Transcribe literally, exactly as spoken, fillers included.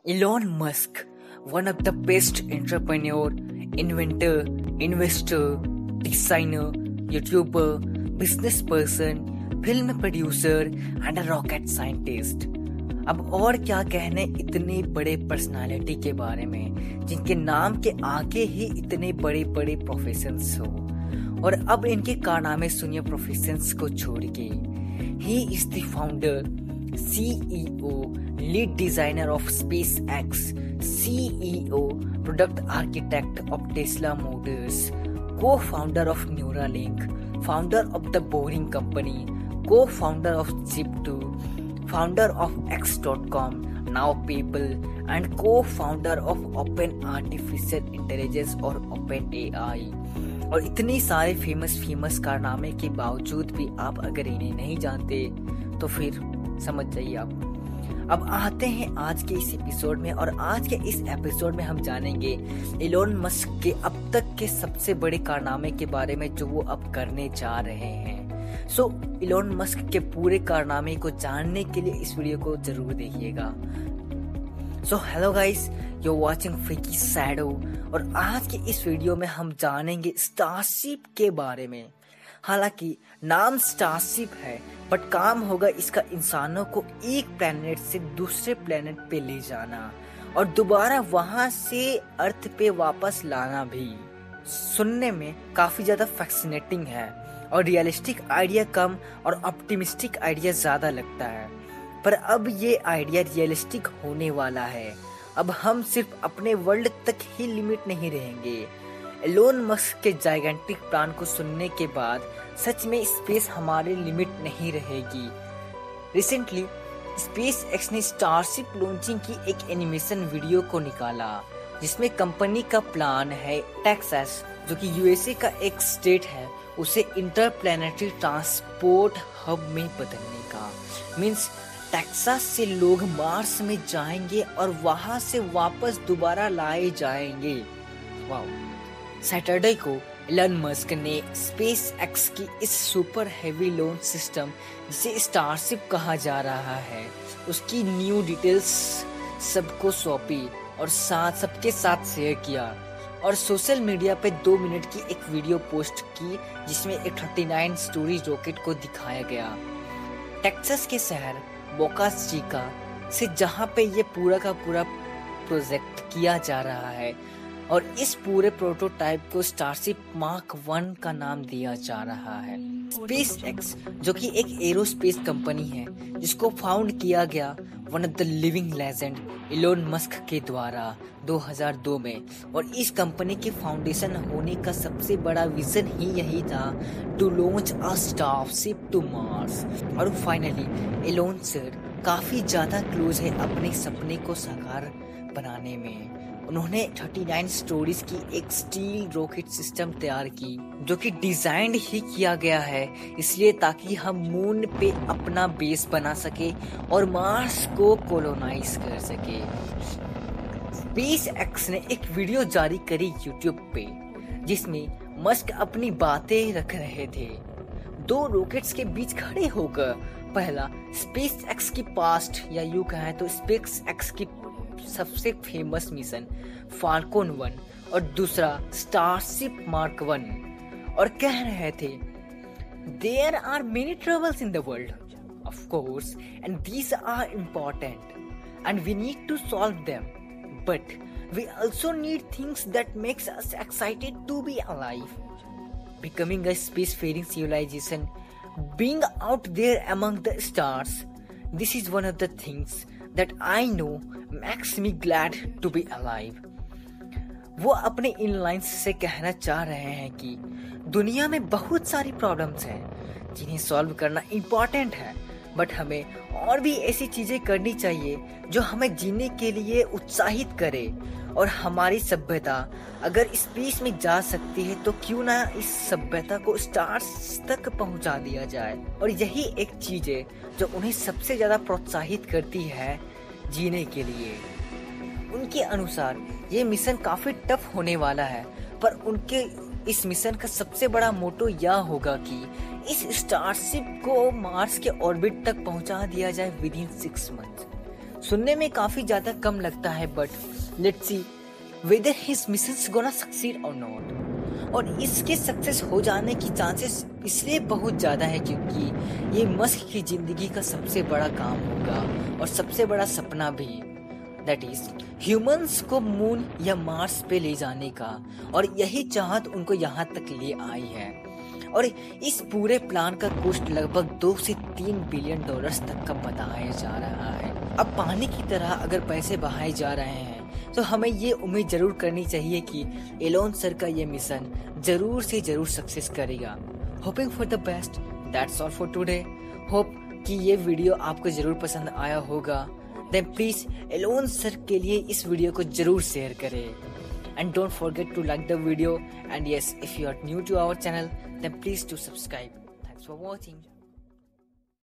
Elon Musk, one of the best entrepreneur, inventor, investor, designer, YouTuber, business person, film producer and a rocket scientist. अब और क्या कहने इतने बड़े personality के बारे में जिनके नाम के आगे ही इतने बड़े बड़े प्रोफेशंस हो। और अब इनके कारनामे सुनिए प्रोफेशंस को छोड़ के। He is the founder, CEO, lead designer of SpaceX, CEO, product architect of Tesla Motors, co-founder of Neuralink, founder of the Boring Company, co-founder of Zip two, founder of X dot com, now People, and co-founder of Open Artificial Intelligence और Open A I। और इतने सारे famous famous कारनामे के बावजूद भी आप अगर इन्हें नहीं जानते तो फिर समझ जाइए आप। अब आते हैं आज के इस एपिसोड में, और आज के इस एपिसोड में हम जानेंगे इलोन मस्क के अब तक के सबसे बड़े कारनामे के बारे में जो वो अब करने जा रहे हैं। सो so, इलोन मस्क के पूरे कारनामे को जानने के लिए इस वीडियो को जरूर देखिएगा। So hello guys, you watching freaky shadow, और आज के इस वीडियो में हम जानेंगे स्टारशिप के बारे में। हालांकि नाम स्टारशिप है बट काम होगा इसका इंसानों को एक प्लेनेट से दूसरे प्लेनेट पे ले जाना और दोबारा वहां से अर्थ पे वापस लाना भी। सुनने में काफी ज्यादा फैसिनेटिंग है और रियलिस्टिक आइडिया कम और ऑप्टिमिस्टिक आइडिया ज्यादा लगता है, पर अब ये आइडिया रियलिस्टिक होने वाला है। अब हम सिर्फ अपने वर्ल्ड तक ही लिमिट नहीं रहेंगे। एलोन मस्क के जाइगेंटिक प्लान को सुनने के बाद सच में स्पेस हमारे लिमिट नहीं रहेगी। रिसेंटली स्पेस एक्स ने स्टारशिप लॉन्चिंग की एक एनिमेशन वीडियो को निकाला जिसमें कंपनी का प्लान है टेक्सास, जो कि यूएसए का एक स्टेट है, उसे इंटरप्लैनेटरी ट्रांसपोर्ट हब में बदलने का। मींस टेक्सास से लोग मार्स में जाएंगे और वहां से वापस दोबारा लाए जाएंगे। वाओ। सैटरडे को एलन मस्क ने स्पेस एक्स की इस सुपर हेवी लॉन्च सिस्टम, जिसे स्टारशिप कहा जा रहा है, उसकी न्यू डिटेल्स सबको सौंपी और साथ सबके साथ शेयर किया और सोशल मीडिया पे दो मिनट की एक वीडियो पोस्ट की जिसमें एक उनतालीस स्टोरी रॉकेट को दिखाया गया टेक्सास के शहर बोका चिका से, जहां पे ये पूरा का पूरा प्रोजेक्ट किया जा रहा है। और इस पूरे प्रोटोटाइप को स्टारशिप मार्क वन का नाम दिया जा रहा है। SpaceX, जो कि एक एरोस्पेस कंपनी है जिसको फाउंड किया गया one of the living legend Elon Musk के द्वारा दो हज़ार दो में, और इस कंपनी के फाउंडेशन होने का सबसे बड़ा विजन ही यही था, to launch a starship to Mars. और फाइनली इलोन सर काफी ज्यादा क्लोज है अपने सपने को साकार बनाने में। उन्होंने उनतालीस स्टोरीज की एक स्टील रॉकेट सिस्टम तैयार की जो कि डिजाइंड ही किया गया है इसलिए ताकि हम मून पे अपना बेस बना सके और मार्स को कोलोनाइज कर सके। SpaceX ने एक वीडियो जारी करी यूट्यूब पे जिसमें मस्क अपनी बातें रख रहे थे दो रॉकेट्स के बीच खड़े होकर। पहला SpaceX की पास्ट, या यूं कहें तो SpaceX की सबसे फेमस मिशन फाल्कन वन, और दूसरा स्टारशिप मार्क वन, और कह रहे थे there are many troubles in the world of course and these are important and we need to solve them, but we also need things that makes us excited to be alive, becoming a spacefaring civilization, being out there among the stars. This is one of the things that I know makes me glad to be alive. वो अपने इन lines से कहना चाह रहे हैं कि दुनिया में बहुत सारी प्रॉब्लम्स हैं जिन्हें सॉल्व करना इम्पोर्टेंट है, बट हमें और भी ऐसी चीजें करनी चाहिए जो हमें जीने के लिए उत्साहित करे। और हमारी सभ्यता अगर स्पेस में जा सकती है तो क्यों ना इस सभ्यता को स्टार्स तक पहुंचा दिया जाए। और यही एक चीज है जो उन्हें सबसे ज्यादा प्रोत्साहित करती है जीने के लिए। उनके अनुसार ये मिशन काफी टफ होने वाला है, पर उनके इस मिशन का सबसे बड़ा मोटो यह होगा कि इस स्टारशिप को मार्स के ऑर्बिट तक पहुंचा दिया जाए विद इन सिक्स मंथ। सुनने में काफी ज्यादा कम लगता है, but let's see whether his missions gonna succeed और नॉट। और इसके सक्सेस हो जाने की चांसेस इसलिए बहुत ज्यादा है क्योंकि ये मस्क की जिंदगी का सबसे बड़ा काम होगा और सबसे बड़ा सपना भी, दैट इज ह्यूमंस को मून या मार्स पे ले जाने का। और यही चाहत उनको यहाँ तक ले आई है। और इस पूरे प्लान का कॉस्ट लगभग दो से तीन बिलियन डॉलर्स तक का बताया जा रहा है। अब पानी की तरह अगर पैसे बहाए जा रहे हैं तो हमें ये उम्मीद जरूर करनी चाहिए कि एलोन सर का ये मिशन जरूर से जरूर सक्सेस करेगा। Hoping for the best, that's all for today. Hope कि ये वीडियो आपको जरूर पसंद आया होगा। देन प्लीज एलोन सर के लिए इस वीडियो को जरूर शेयर करें। And don't forget to like the video, and yes, if you are new to our channel then please do subscribe. Thanks for watching.